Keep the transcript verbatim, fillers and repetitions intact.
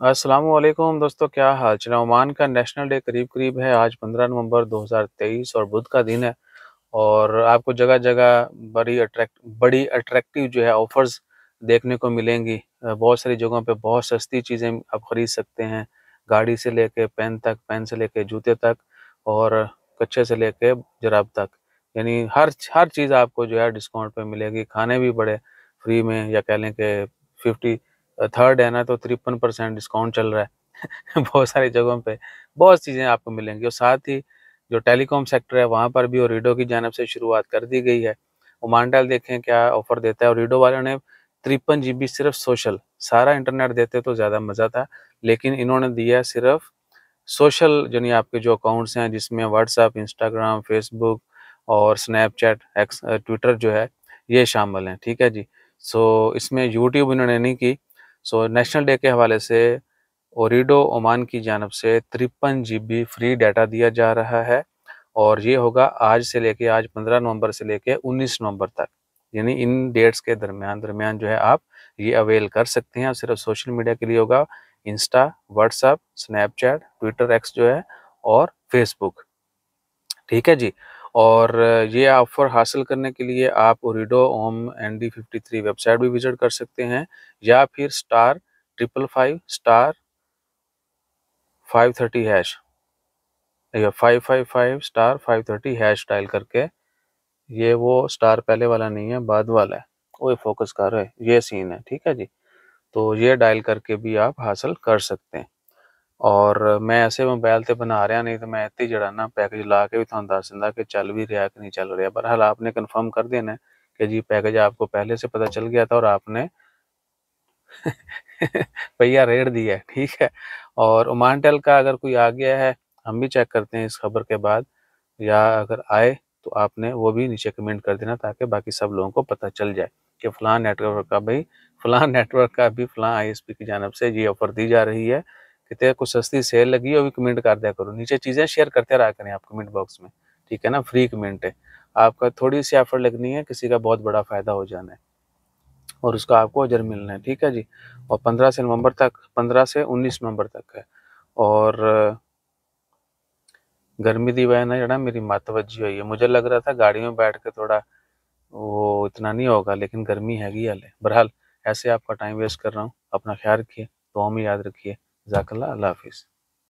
अस्सलामुअलैकुम दोस्तों, क्या हाल चाल है। ओमान का नेशनल डे करीब करीब है। आज पंद्रह नवंबर दो हज़ार तेईस और बुध का दिन है। और आपको जगह जगह बड़ी अट्रैक्ट बड़ी अट्रैक्टिव जो है ऑफर्स देखने को मिलेंगी। अ, बहुत सारी जगहों पे बहुत सस्ती चीज़ें आप खरीद सकते हैं। गाड़ी से लेके पेन तक, पेन से लेके जूते तक, और कच्छे से लेके जराब तक। यानी हर हर चीज़ आपको जो है डिस्काउंट पे मिलेगी। खाने भी बड़े फ्री में, या कह लें कि फिफ्टी थर्ड है ना, तो तिरपन परसेंट डिस्काउंट चल रहा है। बहुत सारी जगहों पे बहुत चीज़ें आपको मिलेंगी। और साथ ही जो टेलीकॉम सेक्टर है वहाँ पर भी ओरिडो की जानिब से शुरुआत कर दी गई है। ओमानटेल देखें क्या ऑफर देता है। ओरिडो वालों ने तिरपन जीबी सिर्फ सोशल, सारा इंटरनेट देते तो ज़्यादा मज़ा था, लेकिन इन्होंने दिया सिर्फ सोशल। यानी आपके जो अकाउंट्स हैं जिसमें व्हाट्सएप, इंस्टाग्राम, फेसबुक और स्नैपचैट, एक्स, ट्विटर जो है ये शामिल हैं। ठीक है जी। सो इसमें यूट्यूब इन्होंने नहीं की। सो नेशनल डे के हवाले से ओरिडो ओमान की जानब से तिरपन जीबी फ्री डाटा दिया जा रहा है। और ये होगा आज से लेके आज पंद्रह नवंबर से लेके उन्नीस नवंबर तक। यानी इन डेट्स के दरमियान दरमियान जो है आप ये अवेल कर सकते हैं। सिर्फ सोशल मीडिया के लिए होगा। Insta, WhatsApp, Snapchat, Twitter X जो है, और फेसबुक। ठीक है जी। और ये ऑफर हासिल करने के लिए आप ओरिडो ओम N D fifty three website भी विजिट कर सकते हैं, या फिर star triple five star five thirty hash, या five five five star five thirty hash dial करके। ये वो स्टार पहले वाला नहीं है, बाद वाला है। वो फोकस कर रहा है, ये सीन है। ठीक है जी। तो ये डायल करके भी आप हासिल कर सकते हैं। और मैं ऐसे मोबाइल ते बना रहा, नहीं तो मैं इतनी जड़ा ना पैकेज ला के भी थानू दस दिंदा कि चल भी रहा कि नहीं चल रहा। बहरहाल आपने कन्फर्म कर देना है कि जी पैकेज आपको पहले से पता चल गया था और आपने भैया रेट दिया है। ठीक है। और ओमानटेल का अगर कोई आ गया है, हम भी चेक करते हैं इस खबर के बाद, या अगर आए तो आपने वो भी नीचे कमेंट कर देना, ताकि बाकी सब लोगों को पता चल जाए कि फलां नेटवर्क का भाई फलां नेटवर्क का भी फलां आईएसपी की जानब से ये ऑफर दी जा रही है। कितने कुछ सस्ती सेल लगी है, वो भी कमेंट कर दिया करो। नीचे चीज़ें शेयर करते रहा करें आप कमेंट बॉक्स में। ठीक है ना, फ्री कमेंट है। आपका थोड़ी सी एफर्ट लगनी है, किसी का बहुत बड़ा फ़ायदा हो जाना है और उसका आपको अजर मिलना है। ठीक है जी। और पंद्रह से नवंबर तक, पंद्रह से उन्नीस नवंबर तक है। और गर्मी दी वजह ना जरा मेरी मत वजी हुई है। मुझे लग रहा था गाड़ी में बैठ के थोड़ा वो इतना नहीं होगा, लेकिन गर्मी हैगी हले। बहरहाल ऐसे आपका टाइम वेस्ट कर रहा हूँ। अपना ख्याल रखिए, दुआ में याद रखिए। जज़ाकल्लाह, अल्लाह हाफिज़।